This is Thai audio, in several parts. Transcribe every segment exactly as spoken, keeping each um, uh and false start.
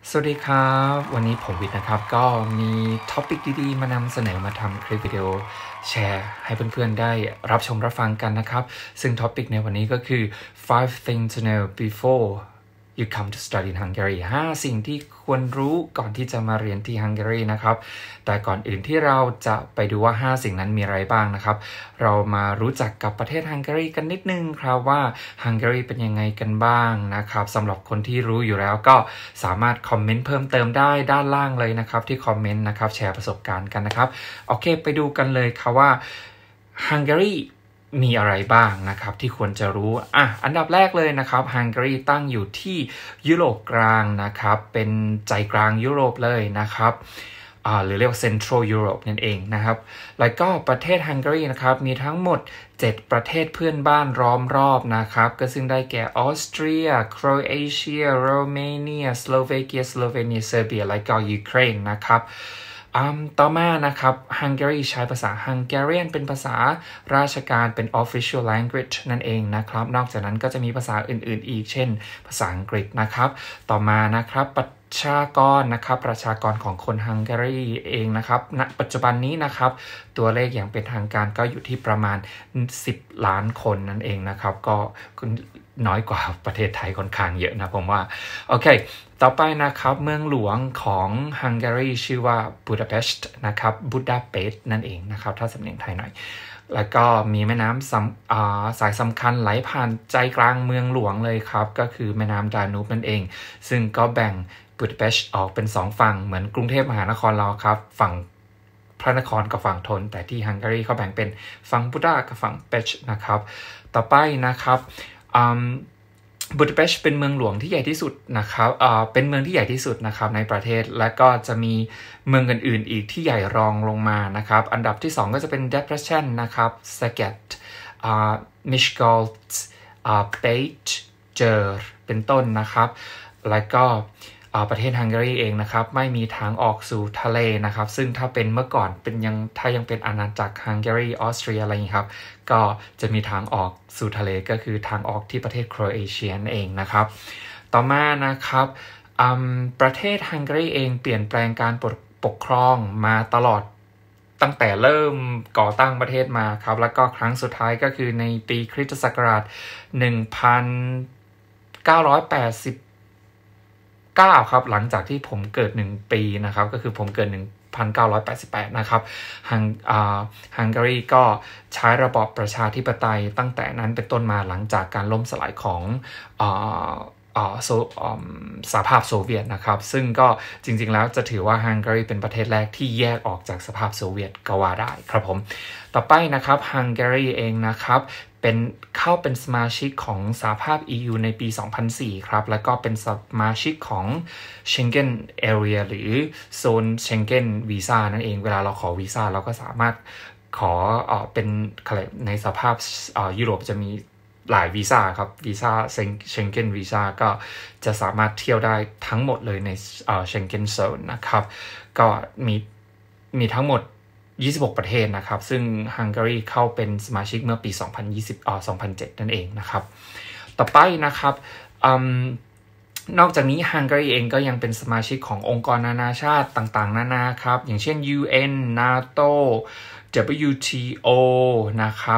สวัสดีครับวันนี้ผมวิทย์นะครับก็มีท็อปิกดีๆมานำเสนอมาทำคลิปวิดีโอแชร์ให้เพื่อนๆได้รับชมรับฟังกันนะครับซึ่งท็อปิกในวันนี้ก็คือ five things to know before you come to study in Hungary ห้าสิ่งที่ควรรู้ก่อนที่จะมาเรียนที่ฮังการีนะครับแต่ก่อนอื่นที่เราจะไปดูว่าห้าสิ่งนั้นมีอะไรบ้างนะครับเรามารู้จักกับประเทศฮังการีกันนิดนึงครับว่าฮังการีเป็นยังไงกันบ้างนะครับสำหรับคนที่รู้อยู่แล้วก็สามารถคอมเมนต์เพิ่มเติมได้ด้านล่างเลยนะครับที่คอมเมนต์นะครับแชร์ประสบการณ์กันนะครับโอเคไปดูกันเลยครับว่าฮังการีมีอะไรบ้างนะครับที่ควรจะรู้อ่ะอันดับแรกเลยนะครับฮังการีตั้งอยู่ที่ยุโรปกลางนะครับเป็นใจกลางยุโรปเลยนะครับอ่าหรือเรียกว่า Central Europe นั่นเองนะครับแล้วก็ประเทศฮังการีนะครับมีทั้งหมดเจ็ดประเทศเพื่อนบ้านล้อมรอบนะครับก็ซึ่งได้แก่ออสเตรียโครเอเชียโรมาเนียสโลเวเกียสโลเวเนียเซอร์เบียและก็ยูเครนนะครับต่อมานะครับฮังการีใช้ภาษาฮังการีเป็นภาษาราชการเป็น official language นั่นเองนะครับนอกจากนั้นก็จะมีภาษาอื่นๆอีกเช่นภาษาอังกฤษนะครับต่อมานะครับประชากรนะครับประชากรของคนฮังการีเองนะครับณปัจจุบันนี้นะครับตัวเลขอย่างเป็นทางการก็อยู่ที่ประมาณสิบล้านคนนั่นเองนะครับก็น้อยกว่าประเทศไทยค่อนข้างเยอะนะผมว่าโอเคต่อไปนะครับเมืองหลวงของฮังการีชื่อว่าบูดาเปสต์นะครับบูดาเปสต์นั่นเองนะครับถ้าสำเนียงไทยหน่อยแล้วก็มีแม่น้ำสายสำคัญไหลผ่านใจกลางเมืองหลวงเลยครับก็คือแม่น้ำดานูบนั่นเองซึ่งก็แบ่งบูดาเปสต์ออกเป็นสองฝั่งเหมือนกรุงเทพมหานครเราครับฝั่งพระนครกับฝั่งธนแต่ที่ฮังการีเขาแบ่งเป็นฝั่งบูดากับฝั่งเปสต์นะครับต่อไปนะครับบูดาเปสต์เป็นเมืองหลวงที่ใหญ่ที่สุดนะครับเอ่อเป็นเมืองที่ใหญ่ที่สุดนะครับในประเทศและก็จะมีเมืองอื่นๆอีกที่ใหญ่รองลงมานะครับอันดับที่สองก็จะเป็นเดบรเชนนะครับสเกตอ่ามิชกอลส์อ่าเบจเจอร์เป็นต้นนะครับและก็ประเทศฮังการีเองนะครับไม่มีทางออกสู่ทะเลนะครับซึ่งถ้าเป็นเมื่อก่อนเป็นยังถ้ายังเป็นอาณาจักรฮังการีออสเตรียอะไรอย่างนี้ครับก็จะมีทางออกสู่ทะเลก็คือทางออกที่ประเทศโครเอเชียเองนะครับต่อมานะครับประเทศฮังการีเองเปลี่ยนแปลงการปกครองมาตลอดตั้งแต่เริ่มก่อตั้งประเทศมาครับแล้วก็ครั้งสุดท้ายก็คือในปีคริสตศักราชหนึ่งพันเก้าร้อยแปดสิบเก้าครับหลังจากที่ผมเกิดหนึ่งปีนะครับก็คือผมเกิดหนึ่งพันเก้าร้อยแปดสิบแปดนะครับฮังอ่าฮังการีก็ใช้ระบอบประชาธิปไตยตั้งแต่นั้นเป็นต้นมาหลังจากการล่มสลายของอ่าอ่าโซอ่าสหภาพโซเวียตนะครับซึ่งก็จริงๆแล้วจะถือว่าฮังการีเป็นประเทศแรกที่แยกออกจากสหภาพโซเวียตก็ว่าได้ครับผมต่อไปนะครับฮังการีเองนะครับเป็นเข้าเป็นสมาชิกของสหภาพ อี ยู ในปี สองพันสี่ ครับแล้วก็เป็นสมาชิกของ Schengen Area หรือโซน Schengen Visa นั่นเองเวลาเราขอวีซ่าเราก็สามารถขอเอ่อเป็นในสภาพเอ่อยุโรปจะมีหลายวีซ่าครับวีซ่า Schengen Visa ก็จะสามารถเที่ยวได้ทั้งหมดเลยในเอ่อ Schengen Zone นะครับก็มีมีทั้งหมดยี่สิบหกประเทศนะครับซึ่งฮังการีเข้าเป็นสมาชิกเมื่อปีสองพันยี่สิบอ่าสองพันเจ็ดนั่นเองนะครับต่อไปนะครับนอกจากนี้ฮังการีเองก็ยังเป็นสมาชิกขององค์กรนานาชาติต่างๆนานาครับอย่างเช่น ยู เอ็น NATO ดับเบิลยู ที โอ นะครับ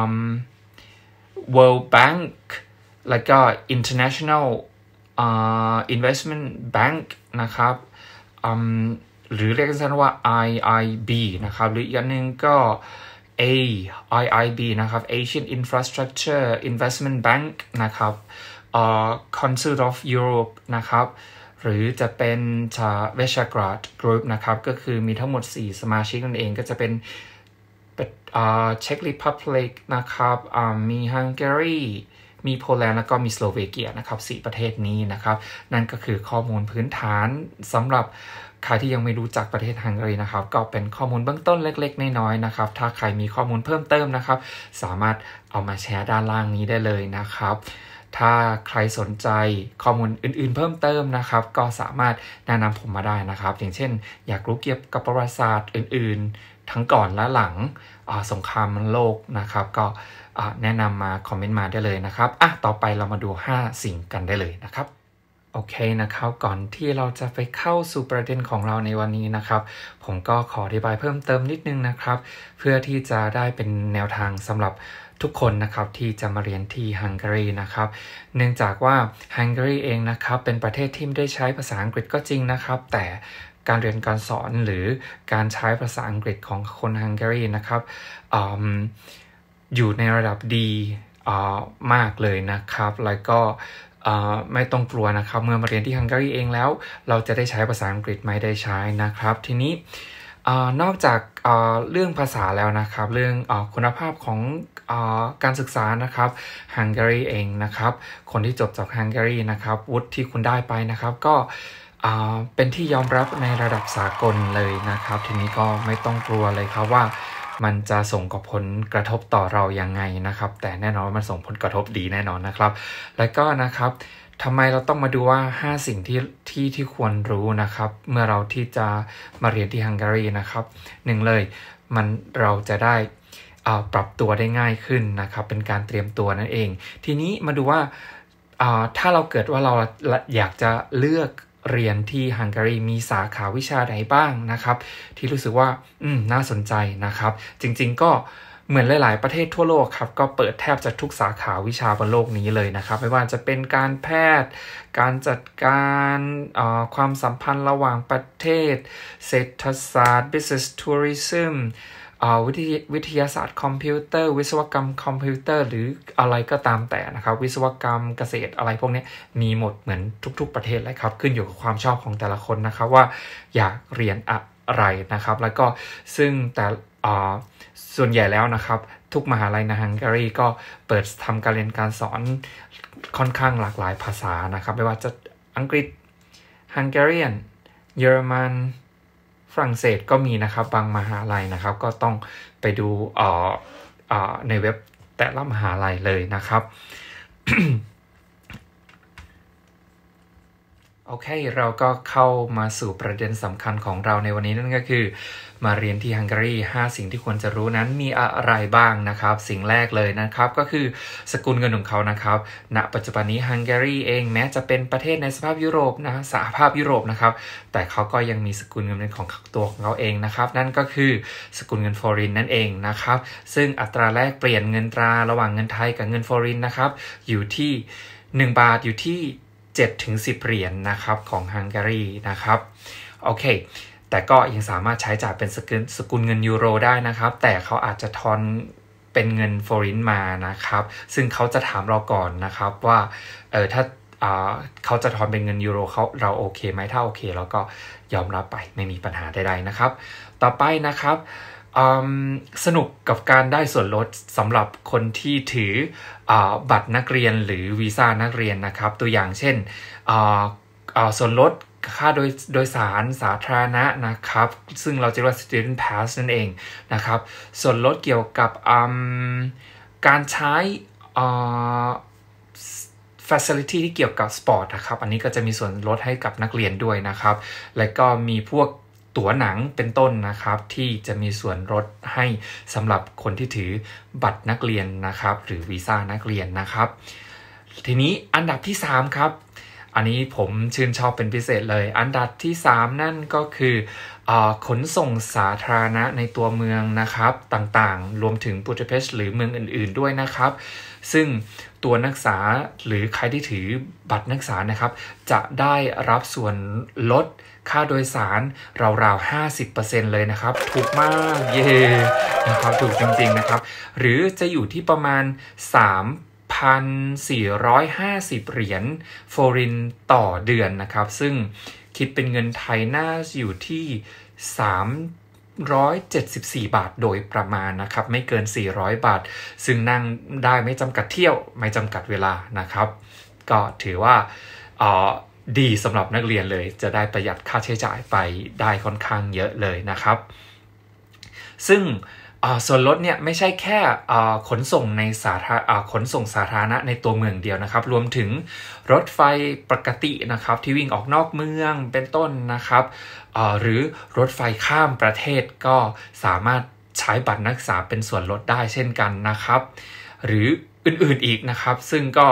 World Bank แล้วก็ International Investment Bank นะครับหรือเรียกสั้นว่า ไอ ไอ บี นะครับหรืออีกอันนึงก็ A ไอ ไอ บี นะครับ Asian Infrastructure Investment Bank นะครับเอ่อ Council of Europe นะครับหรือจะเป็น Visegrad Group นะครับก็คือมีทั้งหมดสี่สมาชิกนั่นเองก็จะเป็นเอ่อ Czech Republic นะครับมีฮังการีมีโปแลนด์แล้วก็มีสโลเวเกียนะครับสี่ประเทศนี้นะครับนั่นก็คือข้อมูลพื้นฐานสำหรับใครที่ยังไม่รู้จักประเทศฮังการีนะครับก็เป็นข้อมูลเบื้องต้นเล็กๆน้อยๆนะครับถ้าใครมีข้อมูลเพิ่มเติมนะครับสามารถเอามาแชร์ด้านล่างนี้ได้เลยนะครับถ้าใครสนใจข้อมูลอื่นๆเพิ่มเติมนะครับก็สามารถแนะนำผมมาได้นะครับอย่างเช่นอยากรู้เกี่ยวกับประวัติศาสตร์อื่นๆทั้งก่อนและหลังสงครามโลกนะครับก็แนะนำมาคอมเมนต์มาได้เลยนะครับอ่ะต่อไปเรามาดูห้าสิ่งกันได้เลยนะครับโอเคนะครับก่อนที่เราจะไปเข้าสู่ประเด็นของเราในวันนี้นะครับผมก็ขออธิบายเพิ่มเติมนิดนึงนะครับเพื่อที่จะได้เป็นแนวทางสำหรับทุกคนนะครับที่จะมาเรียนที่ฮังการีนะครับเนื่องจากว่าฮังการีเองนะครับเป็นประเทศที่ไม่ได้ใช้ภาษาอังกฤษก็จริงนะครับแต่การเรียนการสอนหรือการใช้ภาษาอังกฤษของคนฮังการีนะครับออยู่ในระดับดีมากเลยนะครับแล้วก็ไม่ต้องกลัวนะครับเมื่อมาเรียนที่ฮังการีเองแล้วเราจะได้ใช้ภาษาอังกฤษไม่ได้ใช้นะครับทีนี้นอกจากเรื่องภาษาแล้วนะครับเรื่องคุณภาพของการศึกษานะครับฮังการีเองนะครับคนที่จบจากฮังการีนะครับวุฒิที่คุณได้ไปนะครับก็เป็นที่ยอมรับในระดับสากลเลยนะครับทีนี้ก็ไม่ต้องกลัวเลยครับว่ามันจะส่งผลกระทบต่อเรายังไงนะครับแต่แน่นอนว่ามันส่งผลกระทบดีแน่นอนนะครับแล้วก็นะครับทำไมเราต้องมาดูว่าห้าสิ่งที่ที่ที่ควรรู้นะครับเมื่อเราที่จะมาเรียนที่ฮังการีนะครับหนึ่งเลยมันเราจะได้ปรับตัวได้ง่ายขึ้นนะครับเป็นการเตรียมตัวนั่นเองทีนี้มาดูว่าถ้าเราเกิดว่าเราอยากจะเลือกเรียนที่ฮังการีมีสาขาวิชาใดบ้างนะครับที่รู้สึกว่าอืมน่าสนใจนะครับจริงๆก็เหมือนหลายๆประเทศทั่วโลกครับก็เปิดแทบจะทุกสาขาวิชาบนโลกนี้เลยนะครับไม่ว่าจะเป็นการแพทย์การจัดการความสัมพันธ์ระหว่างประเทศเศรษฐศาสตร์ business tourismวิทยวิทยาศาสตร์คอมพิวเตอร์วิศวกรรมคอมพิวเตอร์หรืออะไรก็ตามแต่นะครับวิศวกรรมเกษตรอะไรพวกนี้มีหมดเหมือนทุกๆประเทศเลยครับขึ้นอยู่กับความชอบของแต่ละคนนะครับว่าอยากเรียนอะไรนะครับแล้วก็ซึ่งแต่ส่วนใหญ่แล้วนะครับทุกมหาลัยในฮังการีก็เปิดทำการเรียนการสอนค่อนข้างหลากหลายภาษานะครับไม่ว่าจะอังกฤษฮังการีนเยอรมันฝรั่งเศสก็มีนะครับบางมหาลัยนะครับก็ต้องไปดูเอ่อเอ่อในเว็บแต่ละมหาลัยเลยนะครับ โอเคเราก็เข้ามาสู่ประเด็นสำคัญของเราในวันนี้นั่นก็คือมาเรียนที่ฮังการีห้าสิ่งที่ควรจะรู้นั้นมีอะไรบ้างนะครับสิ่งแรกเลยนะครับก็คือสกุลเงินของเขานะครับณปัจจุบันนี้ฮังการีเองแม้จะเป็นประเทศในสภาพยุโรปนะสหภาพยุโรปนะครับแต่เขาก็ยังมีสกุลเงินของตัวของเขาเองนะครับนั่นก็คือสกุลเงินฟอรินนั่นเองนะครับซึ่งอัตราแลกเปลี่ยนเงินตราระหว่างเงินไทยกับเงินฟอรินนะครับอยู่ที่หนึ่งบาทอยู่ที่เจ็ดถึงสิบเหรียญ น, นะครับของฮังการีนะครับโอเคแต่ก็ยังสามารถใช้จ่ายเป็นสกุลสกุลเงินยูโรได้นะครับแต่เขาอาจจะทอนเป็นเงินฟอรินมานะครับซึ่งเขาจะถามเราก่อนนะครับว่าเออถ้าเขาจะทอนเป็นเงินยูโรเขาเราโอเคไหมถ้าโอเคเราก็ยอมรับไปไม่มีปัญหาใดๆนะครับต่อไปนะครับสนุกกับการได้ส่วนลดสำหรับคนที่ถือบัตรนักเรียนหรือวีซ่านักเรียนนะครับตัวอย่างเช่นส่วนลดค่าโดยโดยสารสาธารณะนะครับซึ่งเราจะเรียกว่า student pass นั่นเองนะครับส่วนลดเกี่ยวกับการใช้ facility ที่เกี่ยวกับสปอร์ตนะครับอันนี้ก็จะมีส่วนลดให้กับนักเรียนด้วยนะครับและก็มีพวกตั๋วหนังเป็นต้นนะครับที่จะมีส่วนลดให้สำหรับคนที่ถือบัตรนักเรียนนะครับหรือวีซ่านักเรียนนะครับทีนี้อันดับที่สามครับอันนี้ผมชื่นชอบเป็นพิเศษเลยอันดับที่สามนั่นก็คือขนส่งสาธารณะในตัวเมืองนะครับต่างๆรวมถึงบูดาเปสต์หรือเมืองอื่นๆด้วยนะครับซึ่งตัวนักศึกษาหรือใครที่ถือบัตรนักศึกษานะครับจะได้รับส่วนลดค่าโดยสารราวๆ ห้าสิบเปอร์เซ็นต์ เลยนะครับถูกมากเย้นะครับถูกจริงๆนะครับหรือจะอยู่ที่ประมาณ สามพันสี่ร้อยห้าสิบ เหรียญฟอรินต่อเดือนนะครับซึ่งคิดเป็นเงินไทยน่าอยู่ที่สามร้อยเจ็ดสิบสี่บาทโดยประมาณนะครับไม่เกินสี่ร้อยบาทซึ่งนั่งได้ไม่จำกัดเที่ยวไม่จำกัดเวลานะครับก็ถือว่าอ่อดีสำหรับนักเรียนเลยจะได้ประหยัดค่าใช้จ่ายไปได้ค่อนข้างเยอะเลยนะครับซึ่งส่วนลดเนี่ยไม่ใช่แค่ขนส่งในสาธารขนส่งสาธารณะในตัวเมืองเดียวนะครับรวมถึงรถไฟปกตินะครับที่วิ่งออกนอกเมืองเป็นต้นนะครับหรือรถไฟข้ามประเทศก็สามารถใช้บัตรนักศึกษาเป็นส่วนลดได้เช่นกันนะครับหรืออื่นๆอีกนะครับซึ่งก็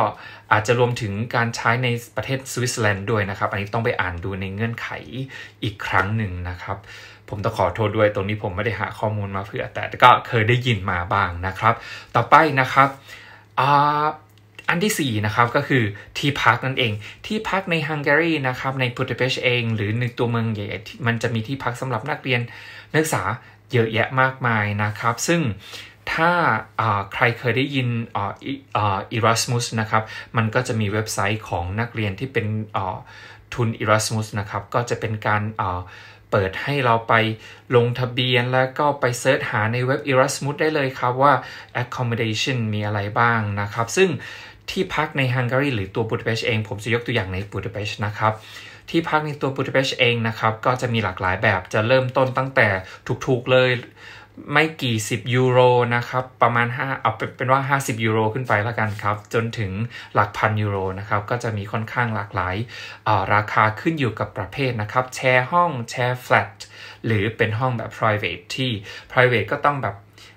อาจจะรวมถึงการใช้ในประเทศสวิตเซอร์แลนด์ด้วยนะครับอันนี้ต้องไปอ่านดูในเงื่อนไขอีกครั้งหนึ่งนะครับผมต้องขอโทษด้วยตรงนี้ผมไม่ได้หาข้อมูลมาเผื่อแต่ก็เคยได้ยินมาบ้างนะครับต่อไปนะครับอ่าอันที่สี่นะครับก็คือที่พักนั่นเองที่พักในฮังการีนะครับในบูดาเปสต์เองหรือในตัวเมืองใหญ่มันจะมีที่พักสำหรับนักเรียนนักศึกษาเยอะแยะมากมายนะครับซึ่งถ้าใครเคยได้ยินอ่าอ่า Erasmus นะครับมันก็จะมีเว็บไซต์ของนักเรียนที่เป็นทุน Erasmus นะครับก็จะเป็นการเปิดให้เราไปลงทะเบียนแล้วก็ไปเสิร์ชหาในเว็บ Erasmus ได้เลยครับว่า accommodation มีอะไรบ้างนะครับซึ่งที่พักในฮังการีหรือตัวบูดาเปสต์เองผมจะยกตัวอย่างในบูดาเปสต์นะครับที่พักในตัวบูดาเปสต์เองนะครับก็จะมีหลากหลายแบบจะเริ่มต้นตั้งแต่ถูกๆเลยไม่กี่สิบยูโรนะครับประมาณห้าเอาเป็นว่าห้าสิบยูโรขึ้นไปแล้วกันครับจนถึงหลักพันยูโรนะครับก็จะมีค่อนข้างหลากหลายราคาขึ้นอยู่กับประเภทนะครับแชร์ห้องแชร์ flat หรือเป็นห้องแบบ private ที่ private ก็ต้องแบบ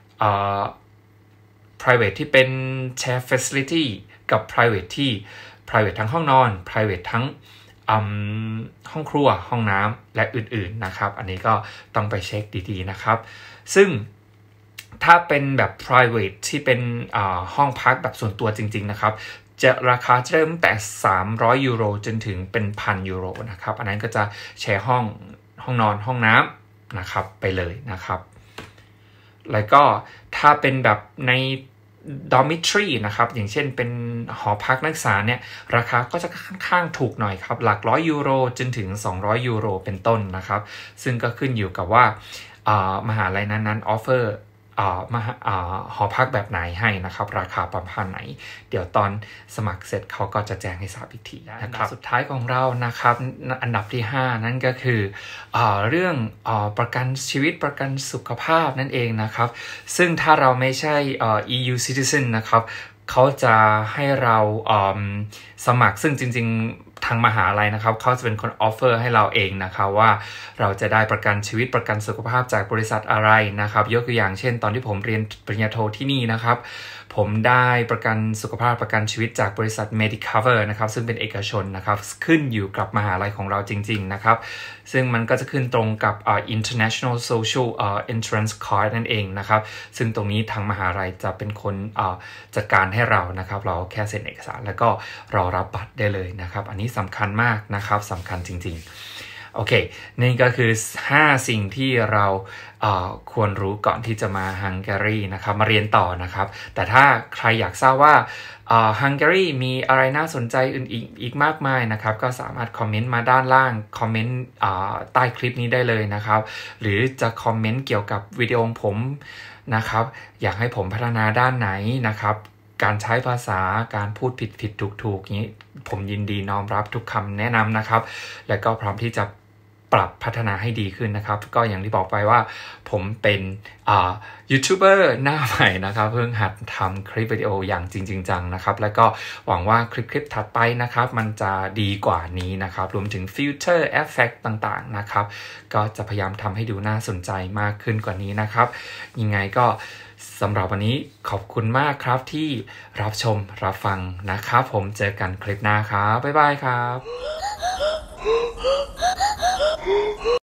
private ที่เป็น share facility กับ private ที่ private ทั้งห้องนอน private ทั้งห้องครัวห้องน้ำและอื่นๆนะครับอันนี้ก็ต้องไปเช็คดีๆนะครับซึ่งถ้าเป็นแบบ private ที่เป็นห้องพักแบบส่วนตัวจริงๆนะครับจะราคาจะเริ่มแต่สามร้อยยูโรจนถึงเป็นพันยูโรนะครับอันนั้นก็จะแชร์ห้องห้องนอนห้องน้ำนะครับไปเลยนะครับแล้วก็ถ้าเป็นแบบในdormitory นะครับอย่างเช่นเป็นหอพักนักศึกษาเนี่ยราคาก็จะค่อนข้างถูกหน่อยครับหลักร้อยยูโรจนถึงสองร้อยยูโรเป็นต้นนะครับซึ่งก็ขึ้นอยู่กับว่ามหาลัยนั้นๆ offer มหาหอพักแบบไหนให้นะครับราคาประมาณไหนเดี๋ยวตอนสมัครเสร็จเขาก็จะแจ้งให้ทราบอีกทีนะครับสุดท้ายของเรานะครับอันดับที่ห้านั่นก็คือเอ่อเรื่องเอ่อประกันชีวิตประกันสุขภาพนั่นเองนะครับซึ่งถ้าเราไม่ใช่เอ่อ อี ยู citizen นะครับเขาจะให้เราสมัครซึ่งจริงๆทางมหาลัยนะครับเขาจะเป็นคนออฟเฟอร์ให้เราเองนะครับว่าเราจะได้ประกันชีวิตประกันสุขภาพจากบริษัทอะไรนะครับยกตัวอย่างเช่นตอนที่ผมเรียนปริญญาโทที่นี่นะครับผมได้ประกันสุขภาพประกันชีวิตจากบริษัท Medicover นะครับซึ่งเป็นเอกชนนะครับขึ้นอยู่กับมหาลัยของเราจริงๆนะครับซึ่งมันก็จะขึ้นตรงกับ uh, International Social uh, Insurance Card นั่นเองนะครับซึ่งตรงนี้ทางมหาลัยจะเป็นคน uh, จัดการให้เรานะครับเราแค่เซ็นเอกสารแล้วก็รอรับบัตรได้เลยนะครับอันนี้สำคัญมากนะครับสำคัญจริงๆโอเคนี่ก็คือห้าสิ่งที่เราเอ่อควรรู้ก่อนที่จะมาฮังการีนะครับมาเรียนต่อนะครับแต่ถ้าใครอยากทราบว่าฮังการีมีอะไรน่าสนใจอื่นอีกอีกมากมายนะครับก็สามารถคอมเมนต์มาด้านล่างคอมเมนต์ใต้คลิปนี้ได้เลยนะครับหรือจะคอมเมนต์เกี่ยวกับวิดีโอของผมนะครับอยากให้ผมพัฒนาด้านไหนนะครับการใช้ภาษาการพูดผิดผิดถูกถูกนี้ผมยินดีน้อมรับทุกคำแนะนำนะครับและก็พร้อมที่จะปรับพัฒนาให้ดีขึ้นนะครับก็อย่างที่บอกไปว่าผมเป็นยูทูบเบอร์หน้าใหม่นะครับเพิ่งหัดทำคลิปวิดีโออย่างจริงๆจังนะครับและก็หวังว่าคลิปคลิปถัดไปนะครับมันจะดีกว่านี้นะครับรวมถึงฟิลเตอร์เอฟเฟกต์ต่างๆนะครับก็จะพยายามทำให้ดูน่าสนใจมากขึ้นกว่านี้นะครับยังไงก็สำหรับวันนี้ขอบคุณมากครับที่รับชมรับฟังนะครับผมเจอกันคลิปหน้าครับบ๊ายบายครับ